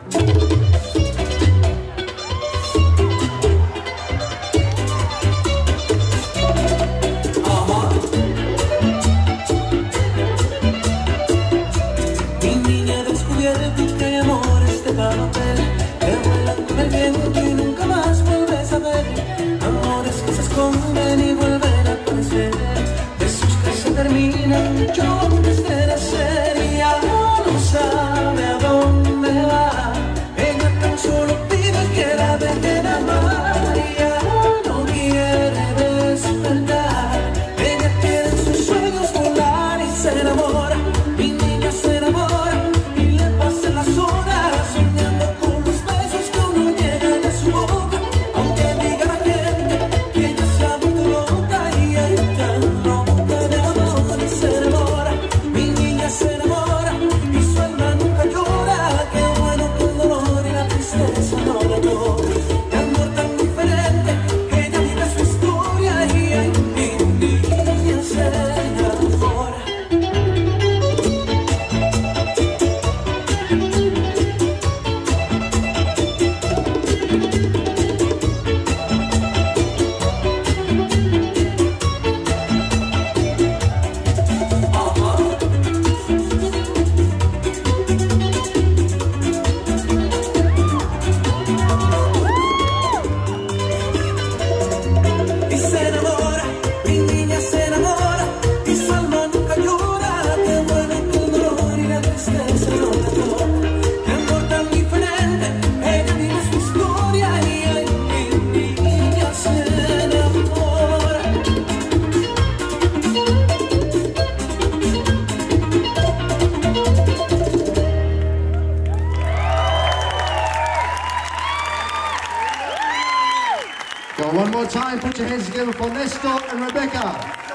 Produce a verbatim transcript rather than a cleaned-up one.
Y vuelven a aparecer, besos que se terminan, choques de nacer y ya no sabe a dónde va. Ella tan solo pide que la dejen amar y ya no quiere despertar. Ella quiere en sus sueños volar y se enamora. Mi niña se enamora y le pasan las horas soñando con los besos que uno llega de su boca. Aunque diga la gente que ella se ha vuelto loca y ella tan loca de amor y se enamora. Mi niña se enamora y su alma nunca llora. Qué bueno que el dolor y la tristeza no la toca. De amor tan diferente que ella vive su historia y ay, mi niña se enamora. Y se enamora, mi niña se enamora y su alma nunca llora. Qué bueno que el dolor y la tristeza no la toca. Qué amor tan diferente, ella vive su historia y ay, mi niña se enamora. Go one more time, put your hands together for Nestor and Rebecca.